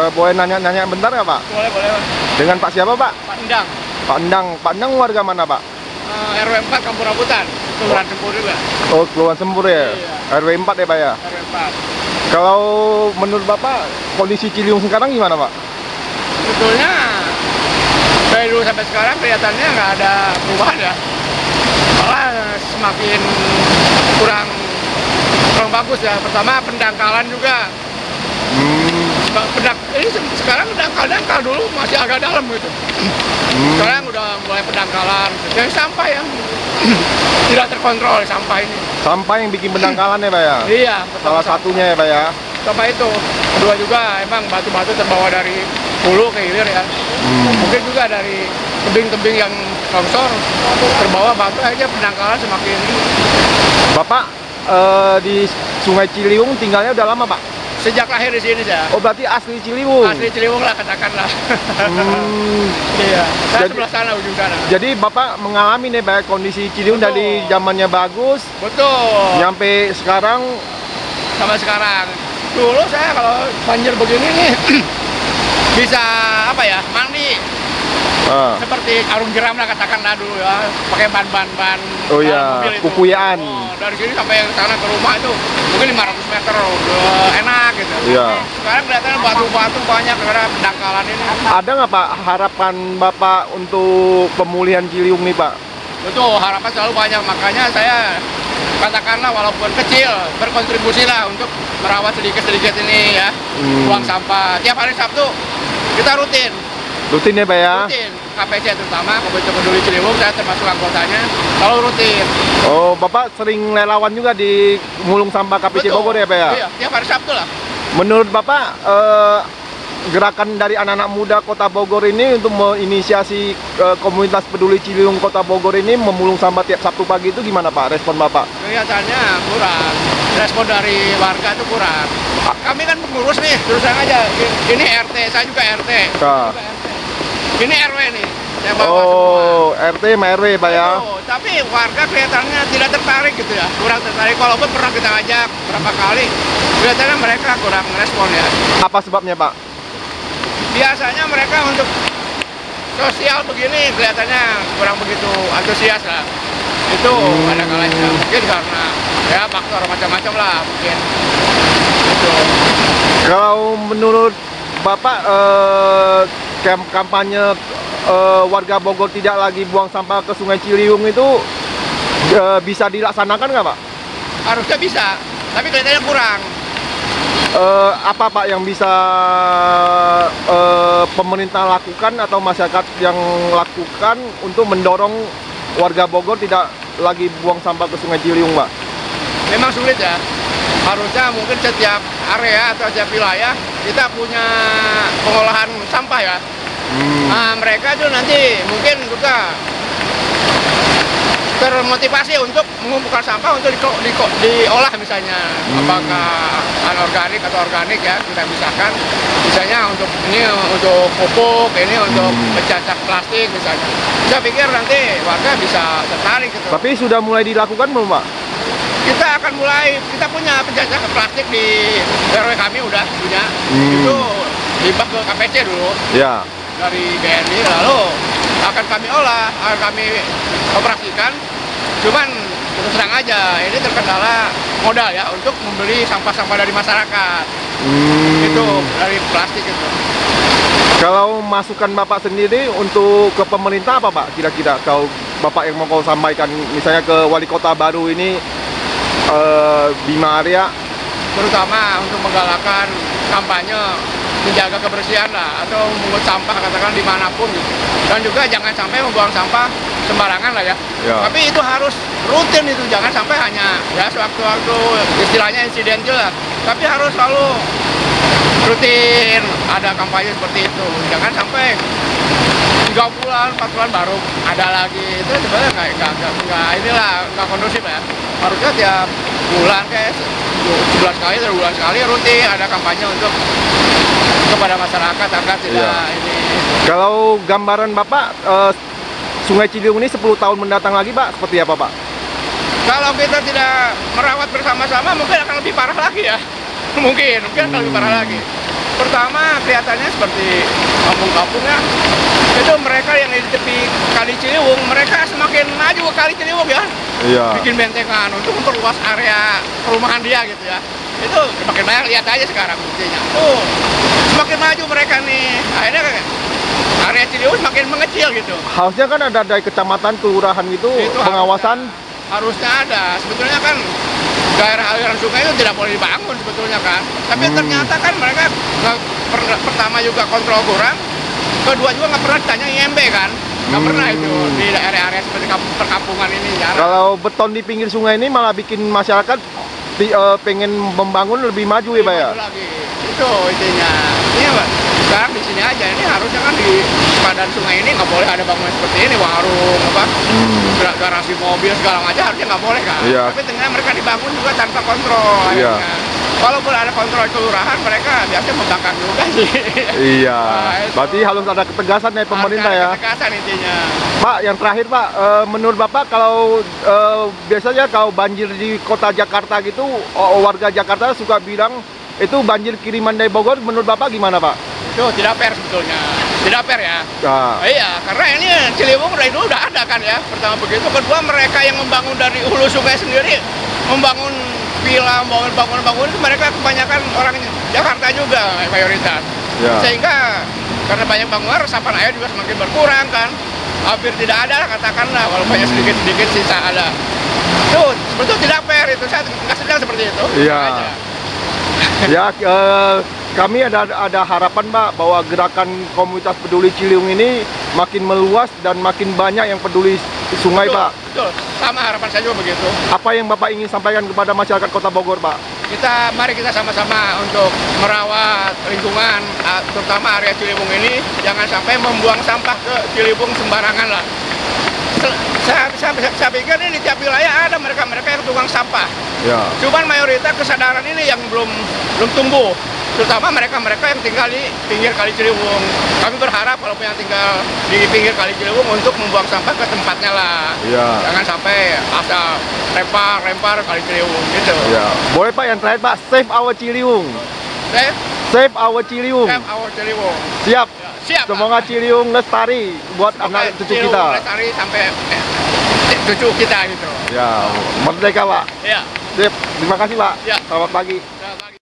Boleh nanya-nanya bentar nggak Pak? Boleh, boleh. Dengan Pak siapa Pak? Pak Endang. Pak Endang. Pak Endang warga mana Pak? RW 4 Kampung Rambutan. Kelurahan Sempur juga. Oh, Kelurahan Sempur ya? Iya. RW 4 ya Pak ya? RW 4. Kalau menurut Bapak, kondisi Ciliwung sekarang gimana Pak? Sebetulnya dari dulu sampai sekarang kelihatannya nggak ada perubahan ya. Malah semakin kurang bagus ya. Pertama pendangkalan juga. Ini sekarang dangkal dulu masih agak dalam gitu. Sekarang udah mulai pendangkalan. Jadi sampah yang tidak terkontrol sampah ini. Sampah yang bikin pendangkalan ya Pak ya? Iya. Salah satunya ya Pak ya? Sama itu. Kedua juga emang batu-batu terbawa dari hulu ke hilir ya. Mungkin juga dari tebing-tebing yang longsor terbawa batu aja pendangkalan semakin. Bapak di Sungai Ciliwung tinggalnya udah lama Pak? Sejak lahir di sini saya. Oh berarti asli Ciliwung? Asli Ciliwung lah katakanlah. Iya. Saya sebelah sana ujung sana. Jadi Bapak mengalami nih Pak kondisi Ciliwung Betul. dari zamannya bagus. Betul. Nyampe sekarang. Sampai sekarang. Dulu saya kalau banjir begini nih bisa apa ya mandi. Seperti karung jeram lah katakanlah dulu ya, pakai ban. Oh iya, kukuyaan. Dari sini sampai sana ke rumah itu mungkin 500 meter udah enak gitu. Iya. Sekarang kelihatannya batu-batu banyak karena pendangkalan ini. Ada nggak Pak harapan Bapak untuk pemulihan Ciliwung nih Pak? Betul, harapan selalu banyak, makanya saya katakanlah walaupun kecil berkontribusi lah untuk merawat sedikit-sedikit ini ya, buang sampah. Tiap hari Sabtu kita rutin ya Pak ya? Rutin, KPC terutama, Komite Peduli Ciliwung, saya termasuk anggotanya, selalu rutin. Oh, Bapak sering relawan juga di mulung sampah KPC Bogor ya Pak ya? Iya, tiap hari Sabtu lah. Menurut Bapak, gerakan dari anak-anak muda Kota Bogor ini untuk menginisiasi komunitas peduli Ciliwung Kota Bogor ini memulung sampah tiap Sabtu pagi itu gimana Pak? Respon Bapak? Kelihatannya kurang, respon dari warga itu kurang. Kami kan pengurus nih, terus terang aja, ini RT, saya juga RT. Ini RW nih, yang bawa semua. RT sama RW Pak ya? Tapi warga kelihatannya tidak tertarik gitu ya, kurang tertarik. Walaupun pernah kita ajak berapa kali, kelihatannya mereka kurang respon ya. Apa sebabnya Pak? Biasanya mereka untuk sosial begini kelihatannya kurang begitu antusias lah. Itu ada kalanya, mungkin karena ya faktor macam-macam lah mungkin. Itu. Kalau menurut Bapak kampanye warga Bogor tidak lagi buang sampah ke Sungai Ciliwung itu bisa dilaksanakan nggak Pak? Harusnya bisa, tapi kelihatannya kurang. Apa Pak yang bisa pemerintah lakukan atau masyarakat yang lakukan untuk mendorong warga Bogor tidak lagi buang sampah ke Sungai Ciliwung Pak? Memang sulit ya. Harusnya mungkin setiap area atau setiap wilayah kita punya pengolahan sampah ya. Nah, mereka itu nanti mungkin juga termotivasi untuk mengumpulkan sampah untuk diolah misalnya. Apakah anorganik atau organik ya, kita pisahkan. Misalnya untuk ini untuk pupuk, ini untuk pencacah plastik misalnya. Saya pikir nanti warga bisa tertarik gitu. Tapi sudah mulai dilakukan belum Pak? Kita akan mulai, kita punya pencacah plastik di RW kami udah punya. Itu dibak ke KPC dulu. Ya. Dari BNI, lalu akan kami olah, akan kami operasikan. Cuman terus terang aja, ini terkendala modal ya untuk membeli sampah-sampah dari masyarakat. Itu dari plastik itu. Kalau masukan Bapak sendiri untuk ke pemerintah apa Pak? Kira-kira kalau Bapak yang mau sampaikan misalnya ke wali kota baru ini Bima Arya, terutama untuk menggalakkan kampanye menjaga kebersihan lah atau memungut sampah katakan dimanapun gitu. Dan juga jangan sampai membuang sampah sembarangan lah ya. Tapi itu harus rutin itu, jangan sampai hanya ya sewaktu-waktu istilahnya insidental lah. Tapi harus selalu rutin ada kampanye seperti itu. Jangan sampai 3 bulan, 4 bulan baru ada lagi. Itu sebenarnya nggak kondusif ya. Harusnya tiap bulan kayak 11 kali atau 2 bulan sekali rutin ada kampanye untuk kepada masyarakat agar tidak ini. Kalau gambaran Bapak Sungai Ciliwung ini 10 tahun mendatang lagi Pak seperti apa Pak? Kalau kita tidak merawat bersama-sama mungkin akan lebih parah lagi ya. Mungkin akan lebih parah lagi. pertama kelihatannya seperti kampung-kampung ya. Itu mereka yang di tepi Kali Ciliwung, mereka semakin maju ke Kali Ciliwung ya. Iya. Bikin bentengan untuk memperluas area perumahan dia gitu ya. Itu semakin banyak, lihat aja sekarang buktinya. Tuh, semakin maju mereka nih. Akhirnya area Ciliwung semakin mengecil gitu. Harusnya kan ada dari kecamatan, kelurahan gitu, Itu pengawasan. harusnya ada. Sebetulnya kan daerah aliran sungai itu tidak boleh dibangun sebetulnya kan. Tapi ternyata kan mereka pertama juga kontrol kurang, kedua juga nggak pernah ditanya IMB kan. Nggak pernah itu di area-area seperti perkampungan ini jarang. Kalau beton di pinggir sungai ini malah bikin masyarakat pengen membangun lebih maju ya Pak ya? Maju lagi. Itu intinya. Ini Pak, sekarang di sini aja. Ini harusnya kan di sepadan sungai ini nggak boleh ada bangunan seperti ini, warung apa, garasi mobil segala macam harusnya nggak boleh kan. Iya. Tapi ternyata mereka dibangun juga tanpa kontrol. Iya. Akhirnya. Walaupun ada kontrol kelurahan, mereka biasanya membangkang juga sih. Iya. Nah, Berarti harus ada ketegasan dari pemerintah harus ya. ada ketegasan intinya. Pak, yang terakhir Pak, menurut Bapak kalau biasanya kalau banjir di kota Jakarta gitu, warga Jakarta suka bilang itu banjir kiriman dari Bogor, menurut Bapak gimana Pak? Itu tidak fair sebetulnya. Tidak fair ya. Nah, Iya, karena ini Ciliwung dari dulu udah ada kan ya. Pertama begitu, kedua mereka yang membangun dari hulu sungai sendiri, membangun villa, bangun itu mereka kebanyakan orang Jakarta juga mayoritas. ya. Sehingga karena banyak bangunan, resapan air juga semakin berkurang kan. Hampir tidak ada katakanlah, walaupun hanya sedikit-sedikit sisa ada. Itu sebetulnya tidak fair itu, saya nggak sedang seperti itu. Iya. Aja. Ya, kami ada harapan Mbak bahwa gerakan komunitas peduli Ciliwung ini makin meluas dan makin banyak yang peduli sungai Betul, Pak. betul. Sama harapan saya juga begitu. Apa yang Bapak ingin sampaikan kepada masyarakat Kota Bogor Pak? Mari kita sama-sama untuk merawat lingkungan, terutama area Ciliwung ini, jangan sampai membuang sampah ke Ciliwung sembarangan lah. Saya pikir ini di tiap wilayah ada mereka yang tukang sampah. Ya. Cuman mayoritas kesadaran ini yang belum tumbuh, terutama mereka yang tinggal di pinggir Kali Ciliwung. Kami berharap walaupun yang tinggal di pinggir Kali Ciliwung untuk membuang sampah ke tempatnya lah. Ya. Jangan sampai asal lempar Kali Ciliwung gitu. Ya. Boleh Pak yang terakhir Pak, save our Ciliwung. Save our Ciliwung. Save our Ciliwung. Siap. Ya, siap. Semoga Ciliwung lestari buat anak cucu Ciliwung kita. lestari sampai cucu kita gitu. Ya, merdeka Pak. Ya. Sip. Terima kasih Pak. Ya. Selamat pagi. Selamat pagi.